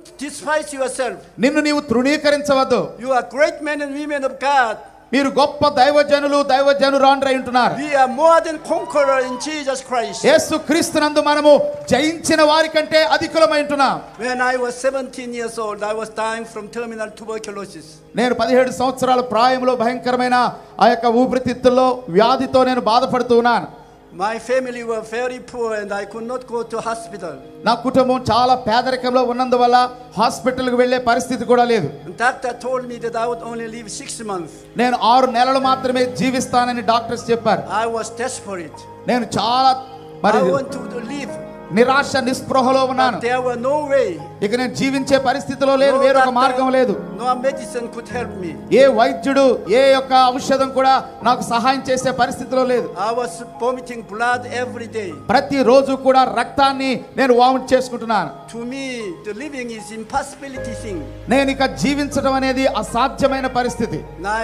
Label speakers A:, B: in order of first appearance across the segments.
A: despise yourself.
B: నిన్ను నీవు తృణీకరించవద్దు.
A: You are great men and women of God.
B: మీరు గొప్ప దైవజనులు దైవజనురాండ్రై ఉంటున్నారు.
A: We are more than conqueror in Jesus Christ.
B: యేసు క్రీస్తునందు మనము జయించిన వారి కంటే అధికులమై ఉంటున్నాం.
A: When I was 17 years old, I was dying from terminal tuberculosis.
B: నేను 17 సంవత్సరాల ప్రాయంలో భయంకరమైన ఆ యొక్క ఊపిరితిత్తుల్లో వ్యాధితో నేను బాధపడుతూ ఉన్నాను.
A: My family were very poor and I could not go to hospital.
B: నా కుటుంబం చాలా పేదరికంలో ఉన్నందువల్ల హాస్పిటల్కి వెళ్ళే పరిస్థితి కూడా లేదు.
A: Doctor told me that I would only live 6 months.
B: నేను 6 నెలలు మాత్రమే జీవిస్తానని డాక్టర్స్ చెప్పారు.
A: I was desperate.
B: నేను చాలా
A: I wanted to live.
B: నిరాశ నిస్పృహలో ఉన్నాను.
A: There were no way.
B: ఇక నేను జీవించే పరిస్థితిలో లేదు, వేరొక మార్గం లేదు.
A: No medicine could help me.
B: ఏ వైద్యుడు ఏ యొక్క ఔషధం కూడా నాకు సహాయం చేసే పరిస్థితిలో లేదు.
A: I was vomiting blood every day.
B: ప్రతి రోజు కూడా రక్తాన్ని నేను వామిట్ చేసుకుంటున్నాను.
A: To me the living is impossibility thing.
B: నేను ఇక జీవించడం అనేది అసాధ్యమైన పరిస్థితి.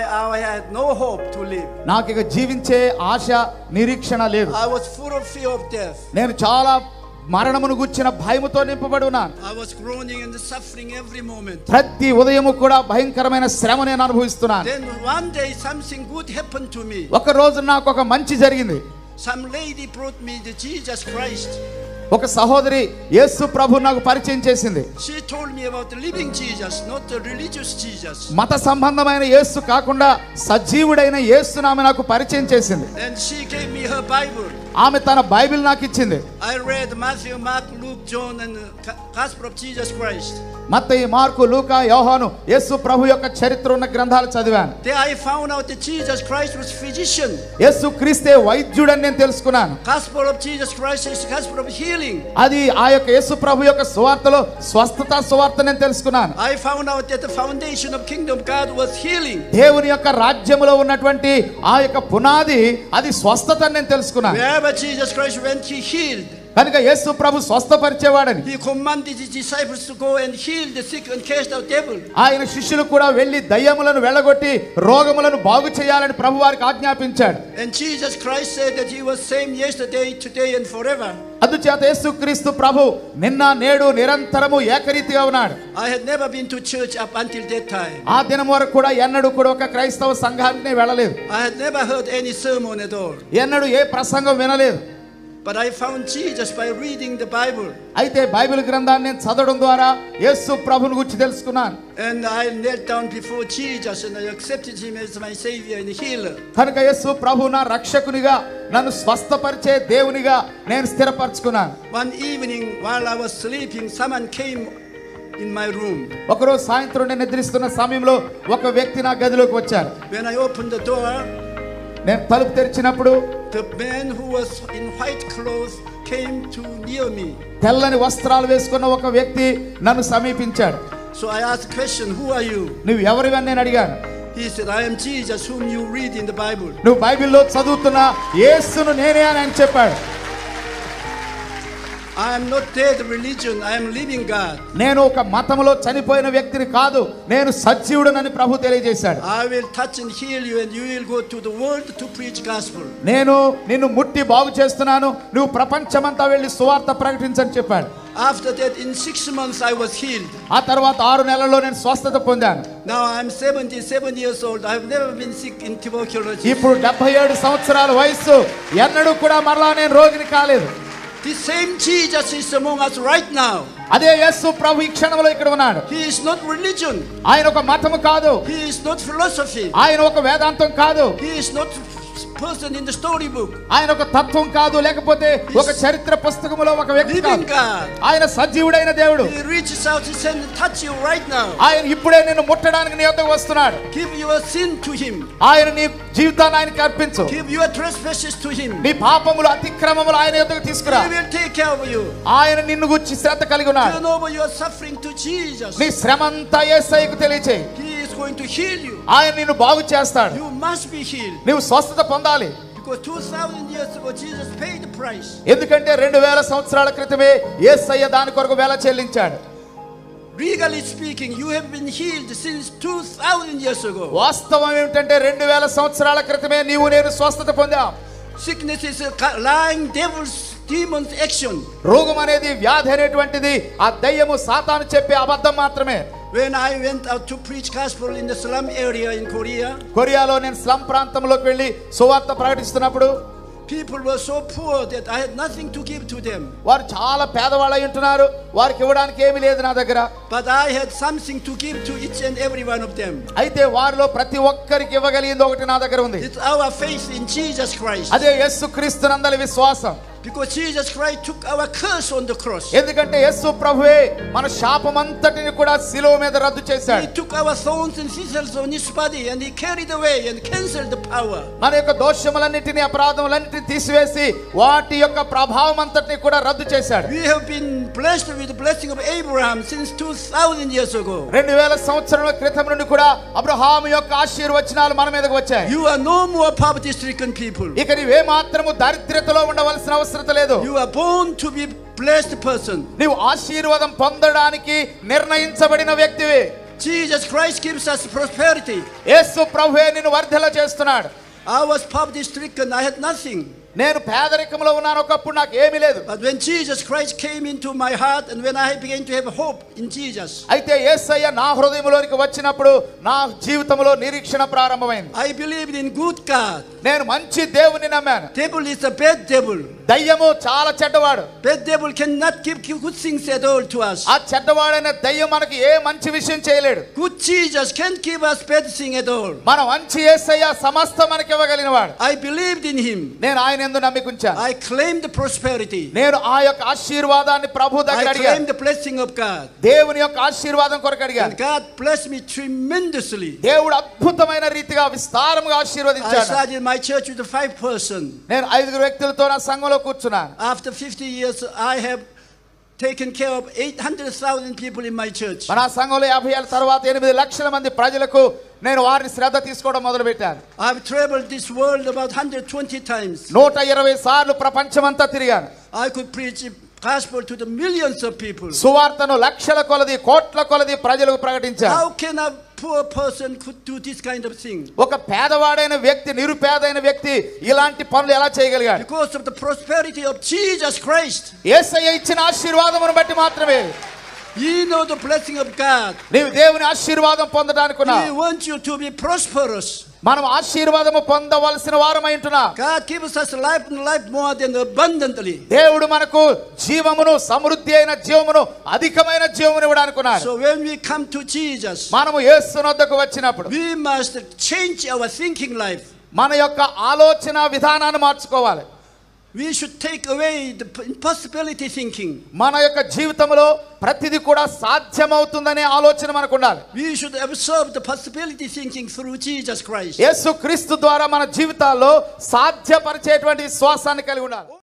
A: I had no hope to live.
B: నాకు ఇక జీవించే ఆశ నిరీక్షణ లేదు.
A: I was full of fear of death.
B: నేను చాలా మరణమును గుర్చిన భయముతో నింపబడి ఉన్నాను.
A: I was groaning and suffering every moment.
B: ప్రతి ఉదయము కూడా భయంకరమైన శ్రమ నేను అనుభవిస్తున్నాను.
A: Then one day something good happened to me.
B: ఒక రోజు నాకు ఒక మంచి జరిగింది.
A: Some lady brought me the Jesus Christ.
B: ఒక సహోదరి యేసు ప్రభు నాకు పరిచయం చేసింది.
A: She told me about the living Jesus, not the religious Jesus.
B: మత సంబంధమైన యేసు కాకుండా సజీవుడైన యేసును ఆమె నాకు పరిచయం చేసింది.
A: And she gave me her Bible.
B: ఆమె తన బైబిల్ నాకు ఇచ్చింది.
A: I read Matthew, Mark, Luke, John and Gospel of Jesus Christ.
B: మత్తయి, మార్కు, లూకా, యోహాను యేసు ప్రభు యొక్క చరిత్ర ఉన్న గ్రంథాలు చదివాను.
A: There I found out that Jesus Christ was physician.
B: యేసు క్రీస్తే వైద్యుడని నేను తెలుసుకున్నాను.
A: Gospel of Jesus Christ is gospel of healing.
B: అది ఆ యొక్క యేసు ప్రభు యొక్క సువార్తలో స్వస్థత సువార్త నేను తెలుసుకున్నాను.
A: I found out that the foundation of kingdom of God was healing.
B: దేవుని యొక్క రాజ్యములో ఉన్నటువంటి ఆ యొక్క పునాది అది స్వస్థత అని నేను తెలుసుకున్నాను.
A: Wherever Jesus Christ went, he healed.
B: కనుక యేసు ప్రభు స్వస్థపరిచేవాడని
A: He commanded his disciples to go and heal the sick and cast out devils.
B: ఆయన శిష్యులు కూడా వెళ్లి దయ్యములను వెళ్ళగొట్టి రోగములను బాగు చేయాలని ప్రభు వారికి ఆజ్ఞాపించాడు.
A: And Jesus Christ said that he was same yesterday, today and forever.
B: అందుచేత యేసుక్రీస్తు ప్రభు నిన్న నేడు నిరంతరము ఏకరీతిగా ఉన్నాడు.
A: I had never been to church up until that time.
B: ఆ దినం వరకు కూడా ఎన్నడూ కూడా ఒక క్రైస్తవ సంఘానికి వెళ్ళలేదు.
A: I had never heard any sermon at all.
B: ఎన్నడూ ఏ ప్రసంగం వినలేదు.
A: But I found Jesus by reading the Bible.
B: అయితే బైబిల్ గ్రంథాన్ని నేను చదవడం ద్వారా యేసు ప్రభువుని గురించి తెలుసుకున్నాను.
A: And I knelt down before Jesus and I accepted him as my savior and healer.
B: కనుక యేసు ప్రభు నా రక్షకునిగా నన్ను స్వస్థపరిచే దేవునిగా నేను స్థిరపరచుకున్నాను.
A: One evening while I was sleeping, someone came in my room.
B: ఒకరోజు సాయంత్రం నేను నిద్రిస్తున్న సమయంలో ఒక వ్యక్తి నా గదిలోకి వచ్చారు.
A: When I opened the door,
B: నేను తలుపు తెరిచినప్పుడు
A: the man who was in white clothes came to near me.
B: తెల్లని వస్త్రాలు వేసుకున్న ఒక వ్యక్తి నన్ను సమీపించాడు.
A: So I asked the question, who are you?
B: నువ్వు ఎవరివని నేను అడిగాను.
A: He said, I am Jesus whom you read in the Bible.
B: నువ్వు బైబిల్లో చదువుతున్న యేసును నేనే అని ఆయన చెప్పాడు.
A: I am not dead religion, I am living God.
B: నేను ఒక మతములో చనిపోయిన వ్యక్తిని కాదు, నేను సజీవుడనని ప్రభు తెలియజేశాడు.
A: I will touch and heal you and you will go to the world to preach gospel.
B: నేను నిన్ను ముట్టి బాగు చేస్తున్నాను, నువ్వు ప్రపంచమంతా వెళ్ళి సువార్త ప్రకటించని చెప్పాడు.
A: After that in 6 months I was healed.
B: ఆ తర్వాత 6 నెలల్లో నేను స్వస్థత పొందాను.
A: Now I am 77 years old. I have never been sick in tuberculosis.
B: ఇప్పుడు 77 సంవత్సరాల వయసు, ఎన్నడూ కూడా మరలా నేను రోగిని కాలేదు.
A: The same Jesus is among us right now.
B: అదే యేసు ప్రభు ఈ క్షణంలో ఇక్కడ ఉన్నాడు.
A: He is not religion.
B: ఆయన ఒక మతము కాదు.
A: He is not philosophy.
B: ఆయన ఒక వేదాంతం కాదు.
A: He is not person in the storybook.
B: ఆయన ఒక తత్వం కాదు, లేకపోతే ఒక చరిత్ర పుస్తకములో ఒక వ్యక్తి కాదు. ఆయన సజీవుడైన దేవుడు.
A: He reaches out his hand and touch you right now.
B: ఆయన ఇప్పుడే నిన్ను ముట్టడానికి నీ వద్దకు వస్తున్నాడు.
A: Give your sin to him.
B: ఆయన నీ జీవితాన్ని ఆయనకి అర్పించు.
A: Give your trespasses to him.
B: నీ పాపములు అతిక్రమములు ఆయన యొద్దకు తీసుకురా.
A: He will take care of you.
B: ఆయన నిన్ను గురించి శ్రద్ధ కలిగి ఉన్నాడు.
A: Turn over your suffering to Jesus.
B: నీ శ్రమంతా యేసయ్యకు తెలియచేయి.
A: He is going to heal you.
B: ఆయన నిన్ను బాగు చేస్తాడు.
A: You must be healed.
B: నీవు స్వస్థత పొందాలి.
A: Because 2000 years ago Jesus paid the price.
B: ఎందుకంటే 2000 సంవత్సరాల క్రితమే యేసయ్య దాని కొరకు వెల చెల్లించాడు.
A: Legally speaking, you have been healed since 2000 years ago.
B: వాస్తవం ఏమిటంటే 2000 సంవత్సరాల క్రితమే నీవు నేను స్వస్థత పొందాం.
A: Sickness is lying devils demon's action.
B: రోగం అనేది వ్యాధి అనేటువంటిది ఆ దయ్యము సాతాను చెప్పే అబద్ధం మాత్రమే.
A: When I went out to preach gospel in the slum area in Korea,
B: కొరియాలో నేను స్లమ్ ప్రాంతంలోకి వెళ్ళి సువార్త ప్రకటిస్తున్నప్పుడు
A: people were so poor that I had nothing to give to them.
B: వారు చాలా పేదవాళ్ళై ఉంటున్నారు, వారికి ఇవ్వడానికి ఏమీ లేదు నా దగ్గర.
A: But I had something to give to each and every one of them.
B: అయితే వారిలో ప్రతి ఒక్కరికి ఇవ్వగలిగింది ఒకటి నా దగ్గర ఉంది.
A: It's our faith in Jesus Christ.
B: అదే యేసుక్రీస్తునందలి విశ్వాసం.
A: Because Jesus Christ took our curse on the cross.
B: ఎందుకంటే యేసు ప్రభువే మన శాపమంతటిని కూడా శిలువ మీద రద్దు చేశాడు.
A: He took our thorns and thistles on his body and he carried away and canceled the power.
B: మన యొక్క దోషములన్నిటిని అపరాధములన్నిటిని తీసివేసి వాటి యొక్క ప్రభావం అంతటిని కూడా రద్దు చేశాడు.
A: We have been blessed with the blessing of Abraham since 2000 years ago.
B: 2000 సంవత్సరాల క్రితం నుండి కూడా అబ్రహాము యొక్క ఆశీర్వచనాలు మన మీదకు వచ్చాయి.
A: You are no more poverty stricken people.
B: ఇక నీవే మాత్రము దరిద్రతలో ఉండవలసిన అవసరం లేదు.
A: You are born to be blessed person.
B: నీవు ఆశీర్వాదం పొందడానికి నిర్ణయించబడిన వ్యక్తివి.
A: Jesus Christ gives us prosperity.
B: యేసు ప్రభువే నిన్ను వర్ధిల్ల చేస్తున్నాడు.
A: I was poverty stricken. I had nothing.
B: నేను పేదరికంలో ఉన్నాను, ఒకప్పుడు నాకు ఏమీ లేదు.
A: But when Jesus Christ came into my heart and when I began to have hope in Jesus,
B: అయితే యేసయ్య నా హృదయంలోనికి వచ్చినప్పుడు నా జీవితంలో నిరీక్షణ ప్రారంభమైంది.
A: I believed in good God.
B: నేను మంచి దేవుని నమ్మాను.
A: Devil is a bad devil.
B: దయ్యము చాలా చెడ్డవాడు.
A: Bad devil cannot give good things at all to us.
B: ఆ చెడ్డవాడైన దయ్యం మనకి ఏ మంచి విషయం చేయలేడు.
A: Good Jesus can't give us bad thing at all.
B: మన మంచి యేసయ్య సమస్తం మనకి ఇవ్వగలిగినవాడు.
A: I believed in him.
B: నేను ఆయన యందు నమ్మికుంచాను.
A: I claimed the prosperity.
B: నేను ఆ యొక్క ఆశీర్వాదాన్ని ప్రభు దగ్గర
A: I
B: అడిగాను.
A: claimed the blessing of God.
B: దేవుని యొక్క ఆశీర్వాదం కొరకు అడిగాను.
A: And God blessed me tremendously.
B: దేవుడు అద్భుతమైన రీతిగా విస్తారముగా
A: I
B: ఆశీర్వదించాడు.
A: started my church with 5 person.
B: నేను 5 వ్యక్తులతో నా సంఘంలో కూర్చున్నాను.
A: After 50 years I have taken care of 800,000 people in my church.
B: మన సంఘంలో 50 ఏళ్ల తర్వాత 8 లక్షల మంది ప్రజలకు నేను వారిని శ్రద్ధ తీసుకోవడం మొదలు పెట్టాను.
A: I have traveled this world about 120 times.
B: 120 సార్లు ప్రపంచమంతా తిరిగాను.
A: I could preach gospel to the millions of people.
B: సువార్తను లక్షల కొలది కోట్ల కొలది ప్రజలకు ప్రకటించాను.
A: How can a poor person could do this kind of thing?
B: ఒక పేదవాడైన వ్యక్తి, నిరుపేదైన వ్యక్తి ఇలాంటి పనులు ఎలా చేయగలిగాడు?
A: Because of the prosperity of Jesus Christ.
B: యేసయ్య ఇచ్చిన ఆశీర్వాదమును బట్టి మాత్రమే.
A: You know the blessing of God.
B: నీవు దేవుని ఆశీర్వాదం పొందడానికి
A: He wants you to be prosperous.
B: మనం ఆశీర్వాదము పొందవలసిన వారమై ఉంటున్నాం.
A: God gives us life and life more than abundantly.
B: దేవుడు మనకు జీవమును, సమృద్ధి అయిన జీవమును, అధికమైన జీవమును ఇవ్వడానికి ఉన్నారు.
A: So when we come to Jesus,
B: మనము యేసు వద్దకు వచ్చినప్పుడు
A: we must change our thinking life.
B: మన యొక్క ఆలోచన విధానాన్ని మార్చుకోవాలి.
A: We should take away the impossibility thinking.
B: మన యొక్క జీవితంలో ప్రతిదీ కూడా సాధ్యమవుతుందనే ఆలోచన మనకు ఉండాలి.
A: We should absorb the possibility thinking through Jesus Christ.
B: యేసుక్రీస్తు ద్వారా మన జీవితాల్లో సాధ్యపరిచేటువంటి విశ్వాసాన్ని కలిగి ఉండాలి.